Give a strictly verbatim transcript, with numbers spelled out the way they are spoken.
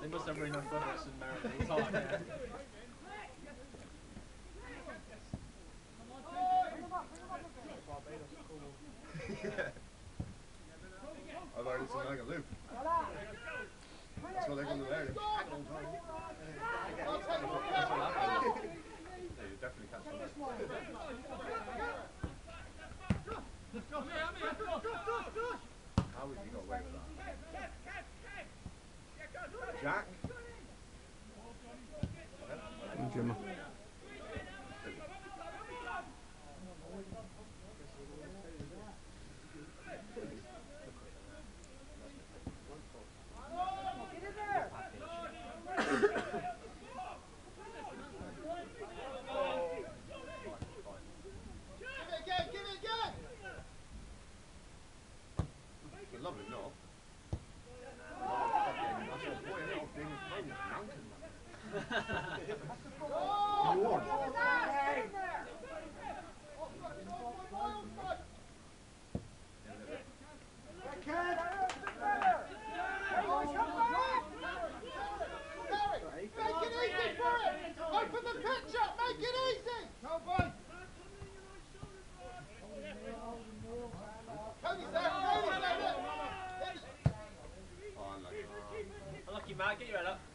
They must have really no fun at us in Merryn. It's hard, yeah. I've already seen like a loop. That's what they're going to learn. Yeah, you definitely catch them. How would you go away with that? Jack? Jimmy. Lovely, no? You won. Make it easy for it! Open the pitch up! Make it easy! Go, boy! Cody's there! Cody's there! Oh, unlucky. Unlucky, Matt. Get your head up.